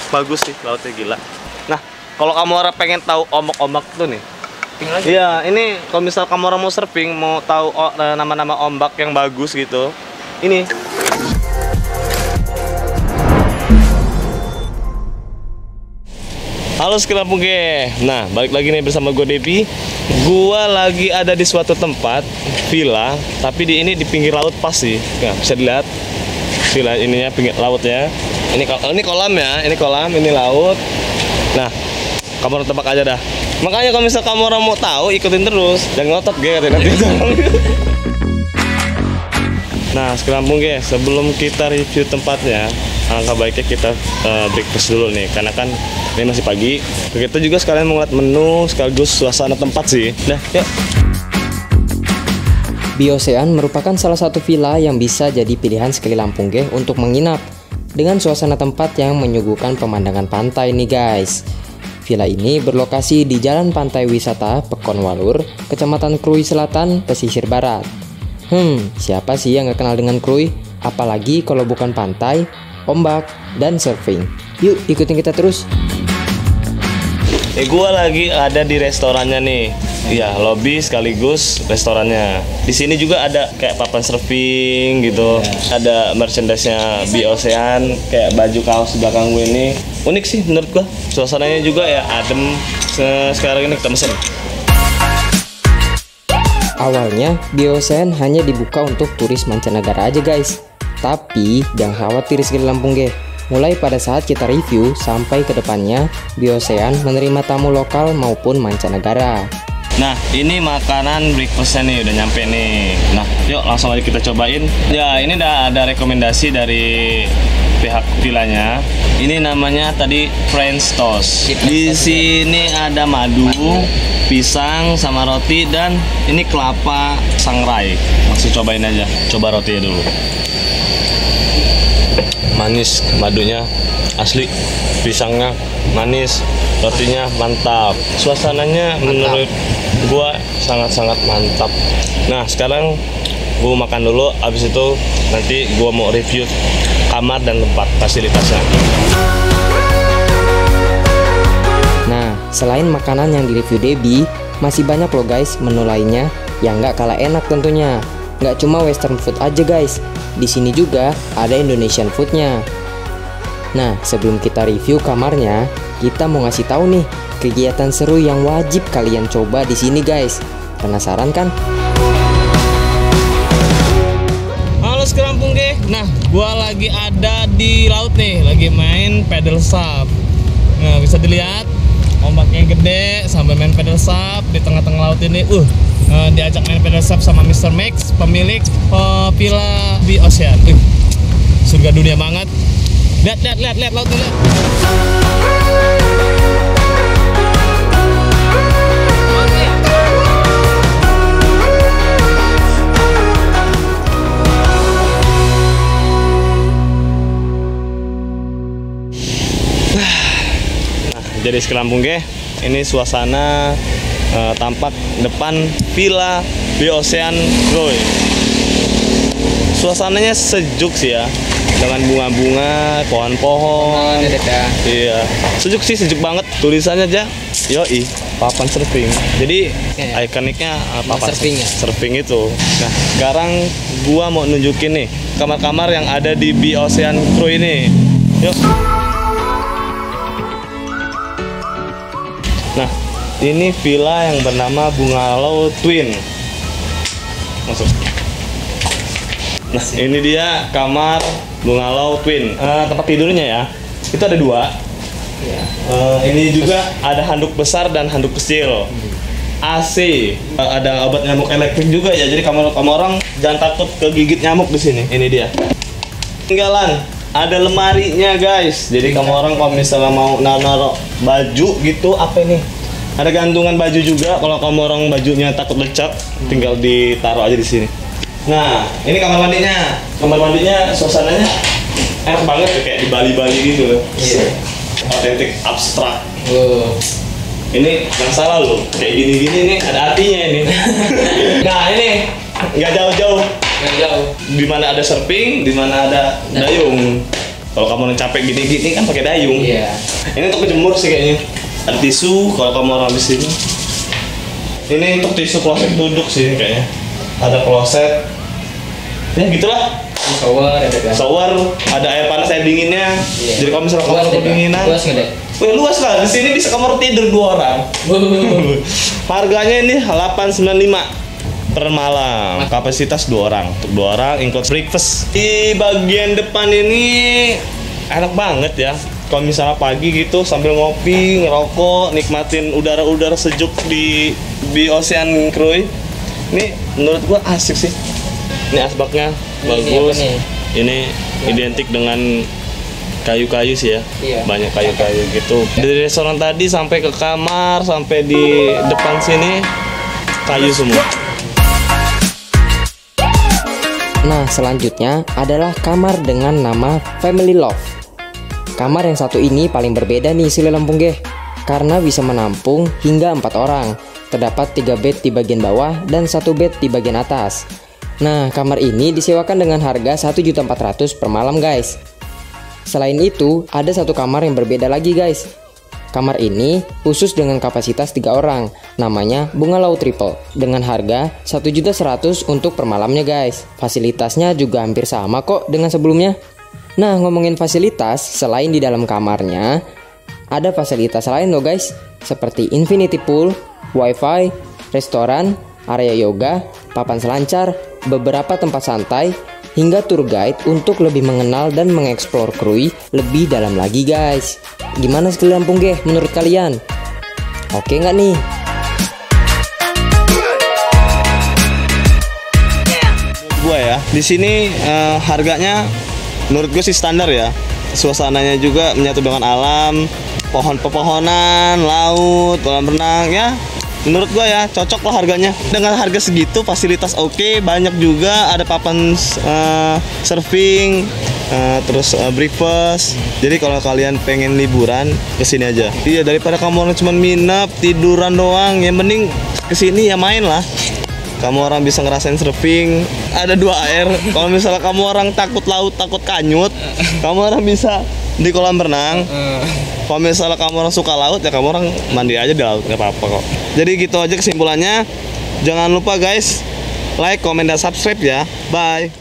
bagus sih lautnya, gila. Nah, kalau kamu orang pengen tahu ombak-ombak tuh nih, iya, ini kalau misal kamu orang mau surfing, mau tahu nama-nama ombak yang bagus gitu, ini. Halo Skelampung Ge. Nah, balik lagi nih bersama gue Debi. Gua lagi ada di suatu tempat villa, tapi ini di pinggir laut pas sih. Nah, bisa dilihat villa ininya pinggir lautnya. Ini kolam ya, ini kolam, ini laut. Nah, kamu tebak aja dah. Makanya kalau misal kamu orang mau tahu, ikutin terus. Jangan ngotot Ge, nanti. Nah, Skelampung Ge, sebelum kita review tempatnya, alangkah baiknya kita breakfast dulu nih, karena kan ini masih pagi. Kita juga sekalian mau ngeliat menu sekaligus suasana tempat sih. Nah, yuk. Biocean merupakan salah satu villa yang bisa jadi pilihan sekali Lampung Ge untuk menginap dengan suasana tempat yang menyuguhkan pemandangan pantai nih guys. Villa ini berlokasi di Jalan Pantai Wisata Pekonwalur, Kecamatan Krui Selatan, Pesisir Barat. Siapa sih yang gak kenal dengan Krui? Apalagi kalau bukan pantai, ombak, dan surfing. Yuk ikutin kita terus. Gua lagi ada di restorannya nih. Iya, lobby sekaligus restorannya. Di sini juga ada kayak papan surfing gitu. Ada merchandise-nya Biocean, kayak baju kaos di belakang gue ini. Unik sih menurut gua. Suasananya juga ya adem. Sekarang ini kita mesen. Awalnya, Biocean hanya dibuka untuk turis mancanegara aja guys. Tapi, jangan khawatir sekali Lampung Ge. Mulai pada saat kita review sampai ke depannya, Biocean menerima tamu lokal maupun mancanegara. Nah, ini makanan breakfastnya nih, udah nyampe nih. Nah, yuk langsung aja kita cobain. Ya, ini udah ada rekomendasi dari pihak villanya. Ini namanya tadi French toast. Di sini ada madu, pisang sama roti, dan ini kelapa sangrai. Langsung cobain aja. Coba rotinya dulu. Manis madunya asli, pisangnya manis, rotinya mantap. Suasananya menurut gua sangat-sangat mantap. Nah, sekarang gua makan dulu, abis itu nanti gua mau review kamar dan tempat fasilitasnya. Nah, selain makanan yang direview Debi, masih banyak loh guys menu lainnya yang nggak kalah enak tentunya. Nggak cuma western food aja guys, di sini juga ada Indonesian foodnya. Nah, sebelum kita review kamarnya, kita mau ngasih tahu nih kegiatan seru yang wajib kalian coba di sini guys. Penasaran kan? Halo Skelampung Ge. Nah, gua lagi ada di laut nih, lagi main paddle SUP. Nah, bisa dilihat ombaknya gede sambil main paddle SUP di tengah-tengah laut ini. Diajak main paddle SUP sama Mr. Max, pemilik Villa Biocean. Surga dunia banget. Lihat lautnya, lihat. Jadi Skelampung Ge, ini suasana tampak depan Villa Biocean Krui. Suasananya sejuk sih ya, dengan bunga-bunga, pohon-pohon. Iya, sejuk sih, sejuk banget. Tulisannya aja, yoi, papan surfing. Jadi ikoniknya papan surfing itu. Nah, sekarang gua mau nunjukin nih kamar-kamar yang ada di Biocean Krui ini. Yuk. Nah, ini villa yang bernama Bungalow Twin. Masuk. Nah, ini dia kamar Bungalow Twin. Tempat tidurnya ya, itu ada dua. Ini juga ada handuk besar dan handuk kecil. AC, ada obat nyamuk elektrik juga ya. Jadi kamu orang jangan takut kegigit nyamuk di sini. Ini dia. Tinggalan. Ada lemarinya guys, jadi kamu orang kalau misalnya mau naruh baju gitu, apa ini? Ada gantungan baju juga, kalau kamu orang bajunya takut lecek, tinggal ditaruh aja di sini. Nah, ini kamar mandinya. Kamar mandinya suasananya enak banget tuh, kayak di Bali-Bali gitu. Iya. Otentik, abstrak. Ini yang salah loh, kayak gini-gini nih ada artinya ini. Nah, ini nggak jauh-jauh. Di mana ada surfing, di mana ada dayung. Kalau kamu capek gini-gini kan pakai dayung. Iya. Ini untuk kejemur sih kayaknya. Ada tisu kalau kamu orang di sini. Ini untuk tisu kloset duduk sih kayaknya. Ada kloset. Ya gitulah. Shower ada kan? Shower, ada air panas, air dinginnya. Iya. Jadi kalau misalnya kamar kedinginan, Luas nggak deh? wih luas lah. Di sini bisa kamar tidur 2 orang. Harganya ini 895 per malam. Kapasitas 2 orang. Untuk 2 orang include breakfast. Di bagian depan ini enak banget ya. Kalau misalnya pagi gitu sambil ngopi, ngerokok, nikmatin udara-udara sejuk di Ocean Cruise. Ini menurut gua asik sih. Ini asbaknya bagus. Ini identik dengan kayu-kayu sih ya. Iya. Banyak kayu-kayu gitu. Dari restoran tadi sampai ke kamar, sampai di depan sini kayu semua. Nah, selanjutnya adalah kamar dengan nama Family Love. Kamar yang satu ini paling berbeda nih Sile Lampung Geh, karena bisa menampung hingga 4 orang. Terdapat 3 bed di bagian bawah dan 1 bed di bagian atas. Nah, kamar ini disewakan dengan harga 1.400.000 per malam guys. Selain itu, ada 1 kamar yang berbeda lagi guys. Kamar ini khusus dengan kapasitas 3 orang, namanya Bungalow Triple, dengan harga 1.100.000 untuk per malamnya guys. Fasilitasnya juga hampir sama kok dengan sebelumnya. Nah, ngomongin fasilitas, selain di dalam kamarnya, ada fasilitas lain loh guys, seperti infinity pool, wifi, restoran, area yoga, papan selancar, beberapa tempat santai, hingga tour guide untuk lebih mengenal dan mengeksplor Krui lebih dalam lagi guys. Gimana Sile Lampung Geh menurut kalian? Oke nggak nih? Gua ya, di sini harganya menurut gue sih standar ya. Suasananya juga menyatu dengan alam, pohon-pepohonan, laut, kolam renang ya. Menurut gue ya cocok lah harganya. Dengan harga segitu fasilitas oke, banyak juga ada papan surfing, terus breakfast. Jadi kalau kalian pengen liburan kesini aja. Iya, daripada kamu orang cuma nginep tiduran doang, yang mending kesini ya main lah. Kamu orang bisa ngerasain surfing, ada 2 air. Kalau misalnya kamu orang takut laut, takut kanyut, kamu orang bisa di kolam renang. Kalau misalnya kamu orang suka laut, ya kamu orang mandi aja di laut, nggak apa-apa kok. Jadi gitu aja kesimpulannya. Jangan lupa guys, like, comment, dan subscribe ya. Bye.